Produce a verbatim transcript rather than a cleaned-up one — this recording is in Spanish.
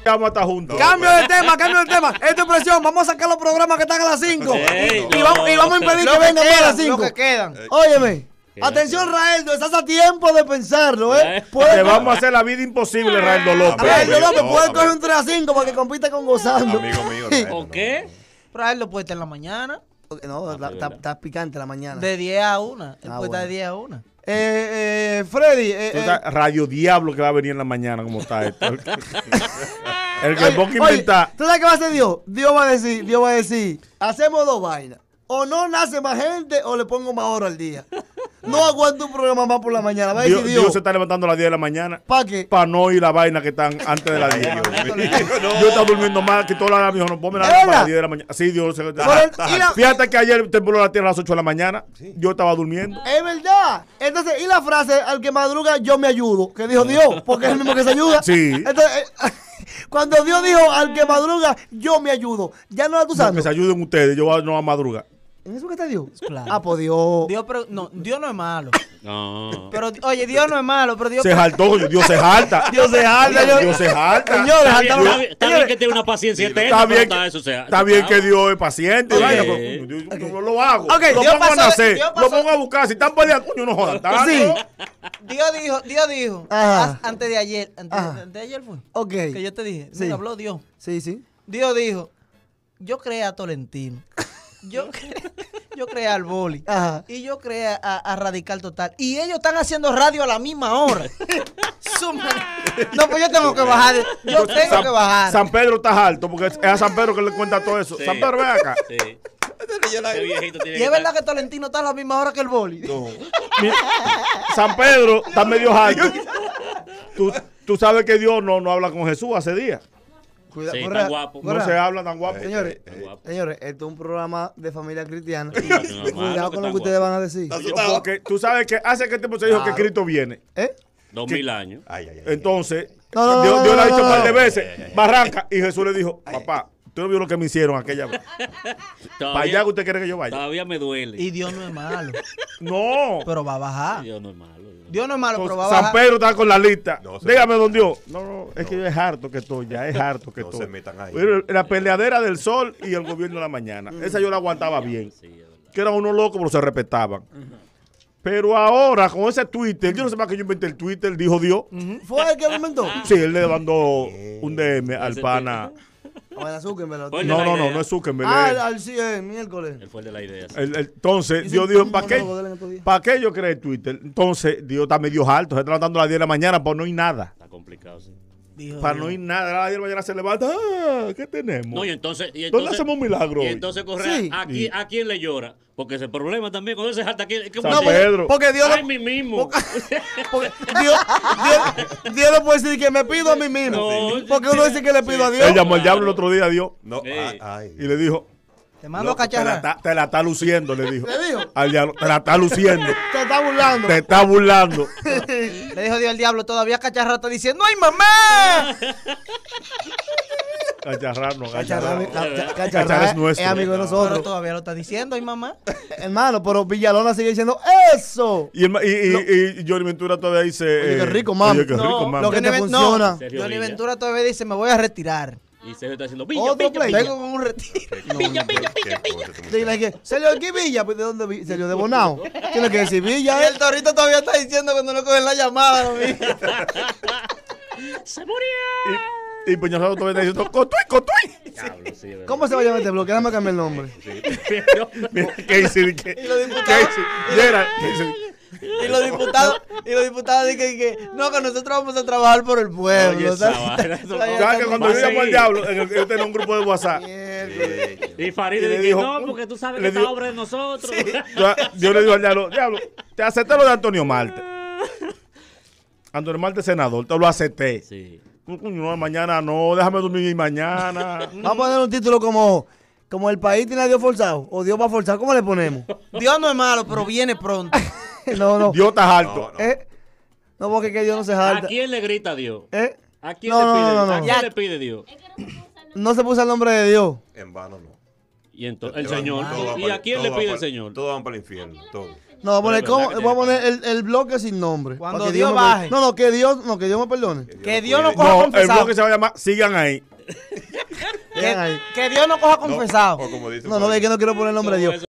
Vamos a estar juntos. Cambio de tema, cambio de tema. Esta presión, vamos a sacar los programas que están a las cinco. Ey, y, vamos, y vamos a impedir Lo que que vengan más a las quedan, lo cinco. que quedan. Óyeme. Queda, Atención, queda. Raeldo, estás a tiempo de pensarlo, ¿eh? Eh. Puedes- Te vamos a hacer la vida imposible, Raeldo López. Raeldo Amigo, López, no, puedes amigo. coger un tres a cinco para que compita con Gozando. Amigo mío. ¿O qué? Pero a él lo puede estar en la mañana. Ok, no, está, está- está picante la mañana. De diez a una. Él Ah, puede estar de bueno. diez a una. Eh, eh, Freddy, eh, Tú eh, estás- Radio Diablo que va a venir en la mañana, como está esto. El que, el que oye, ponga oye, inventar. ¿tú sabes qué va a hacer Dios? Dios va a decir, Dios va a decir, hacemos dos vainas. O no nace más gente o le pongo más hora al día. No aguanto un programa más por la mañana. Va a decir Dios, Dios. Dios se está levantando a las diez de la mañana ¿Para qué? para no ir la vaina que están antes de las diez. No. Yo estaba durmiendo más que toda la hora, me dijo, no, ponme la ¿Es para verdad? las diez de la mañana. Sí, Dios se Por el- y la- Fíjate que ayer tembló la tierra a las ocho de la mañana. Yo estaba durmiendo. Es verdad. Entonces, y la frase, al que madruga, yo me ayudo, que dijo Dios, porque es el mismo que se ayuda. Sí. Entonces, eh, cuando Dios dijo, al que madruga, yo me ayudo, ya no la tú Que sabes. se ayuden ustedes, yo voy a- no voy a madrugar. ¿En eso que está Dios? Claro. Ah, pues Dios. Dios, pero, no, Dios no es malo. No. Pero, oye, Dios no es malo, pero Dios. Se jaltó, Dios se jalta. Dios se jalta, yo- Dios se jalta. Señores, Está bien, jaltaron- está bien- está bien que tenga una paciencia eterna, Está bien, pero que, está eso, o sea, está bien está- que Dios es paciente. Ok. Vaya, pero, yo, yo no lo hago. Ok, lo Dios pongo pasó a de- nacer. Dios Lo pasó- pongo a buscar. Si están peleando, coño, no jodan tanto. Sí. Dios dijo, Dios dijo, Ajá. as- antes de ayer, antes, Ajá. antes de ayer fue, Ok. que yo te dije, Sí. me habló Dios. Sí, sí. Dios dijo, yo creé a Tolentino, yo, cre- yo creé al Boli, Ajá. y yo creé a, a Radical Total, y ellos están haciendo radio a la misma hora. Su madre. No, pues yo tengo que bajar, de- yo tengo San, que bajar. San Pedro está alto porque es a San Pedro que le cuenta todo eso. Sí. San Pedro, ven acá. Sí. Ese viejito tiene Y que es verdad estar- que Tolentino está a la misma hora que el Boli. Mi- San Pedro está medio alto. Tú, tú sabes que Dios no, no habla con Jesús hace días. Cuidado. Sí, corra- está guapo. No corra. se habla tan guapo. Señores, Está guapo. señores, esto es un programa de familia cristiana. no, Cuidado malo, con que lo que está ustedes guapo. van a decir. Porque tú sabes que hace que tiempo se dijo Claro. que Cristo viene. ¿Eh? Dos mil años. Ay, ay, ay. Entonces, No, no, no, Dios, no, Dios le ha no, dicho no, un par de no. veces, Barranca, y Jesús le dijo, papá, usted no vio lo que me hicieron aquella vez. Para allá que usted quiere que yo vaya. Todavía me duele. Y Dios no es malo, No. pero va a bajar. Dios no es malo. Dios no es malo, pero va a San bajar. Pedro está con la lista. No, se Dígame, meta. don Dios. No, no, es que yo es harto que estoy, ya es harto que No estoy. se metan ahí. Pero la peleadera del sol y el gobierno de la mañana. Esa yo la aguantaba bien. Sí, es verdad. Que eran unos locos, pero se respetaban. Pero ahora, con ese Twitter, yo no sé más que yo inventé el Twitter, dijo Dios. ¿Fue el que lo inventó? Sí, él le mandó un D M al Ese pana. O el azúcar, me lo Oye, No, la no, no, idea. no es Zuckerberg. Ah, él- al, al sí, el miércoles. Él fue el de la idea. sí. el- el- entonces, Hizo Dios un- dijo, un ¿para qué? monólogo de él en estos días. ¿Para qué yo creé Twitter? Entonces, Dios está medio alto, se está levantando a las diez de la mañana, pues no hay nada. Está complicado, sí. Dijo Para Dios. no ir nada, a las diez de la mañana se levanta, ah, ¿qué tenemos? No, y entonces. Y ¿Dónde entonces hacemos un milagro Y hoy? entonces Correa, Sí. ¿a, quién, ¿a quién le llora? Porque ese problema también, cuando él se jalta aquí. ¿cómo San se- Pedro. Porque Dios Ay, no, mí mismo. porque Dios, Dios, Dios no puede decir que me pido a mí mismo. No, Porque uno dice que le pido a Dios. Él llamó al diablo el otro día a Dios No, Ey. ay, ay. y le dijo, Te mando a "Loco, te la, cacharrar. está- te la está luciendo, le dijo. ¿Le dijo? Al diablo, te la está luciendo, Te está burlando. te está burlando. Le dijo Dios al diablo, todavía cacharra está diciendo, ¡ay, mamá! Cacharrar, no, Cacharra, cacharrar. ca- ca- Cacharra Cacharra es es nuestro. amigo de Pero nosotros. todavía lo está diciendo, ¡ay, mamá! Hermano, pero Villalona sigue diciendo eso. Y, el ma- y, y, y Johnny Ventura todavía dice... Oye, qué eh, rico, mami. Oye, qué No, rico, mami. Lo que Johnny te Ven- funciona. no, Sergio Johnny Villa. Ventura todavía dice, me voy a retirar. Y se está haciendo pilla, Otro pilla, play. pilla. Vengo con un retiro. Pilla, pilla, pilla, Qué pilla. cosa, este Dile muchacho. que Sergio aquí Villa, pues, ¿de dónde vi? Sergio de Bonao. Tiene que decir Y Villa, el ¿eh? torito todavía está diciendo cuando no cogen la llamada. ¿no? Se murió. Y, y Peñasado todavía está diciendo, ¡Cotuí, cotuí! Diablo, sí, es verdad. ¿Cómo se va a llamar este bloque? Déjame cambiar el nombre. Mira, Casey, que, Y los diputados, Casey, Gerald, Casey. y los diputados, y los diputados dicen que, no, que nosotros vamos a trabajar por el pueblo. Oye, ¿sabes? esa vaina, eso- Todavía ¿Sabes que están- cuando Va a yo llamo al seguir. diablo, en el- yo tenía un grupo de WhatsApp, Y Farid Y le dice, dijo- no, porque tú sabes le que esta dijo- obra es de nosotros. yo, yo le digo al diablo, diablo, te acepté lo de Antonio Marte. Antonio Marte es senador, te lo acepté. Sí. No, coño, no, mañana no, déjame dormir mañana. Vamos a poner un título como, como el país tiene a Dios forzado. O Dios va a forzar. ¿Cómo le ponemos? Dios no es malo, pero viene pronto. No, no. Dios está alto. No, no. ¿Eh? No, porque que Dios no se ¿A jalta. quién le grita Dios? ¿Eh? ¿A quién No, le no, pide? no, no, ¿A no. quién Ya. le pide Dios? No se puso el nombre de Dios. En vano no. Y entonces el Todo- Señor. todo va ¿Y para- a quién todo le va pide para- el Señor? Todos van para el infierno. Todo. No, voy a poner, Pero es ¿cómo? verdad que Voy a tiene poner el, el bloque sin nombre. Cuando Para que Dios me baje. per- No, no, que Dios, no, que Dios me perdone. Que Dios no coja No, el confesado. bloque se va a llamar Sigan ahí. Vean ahí. Que, que Dios no coja confesado. O como dice No, no, por es ahí. que no quiero poner el nombre de Dios.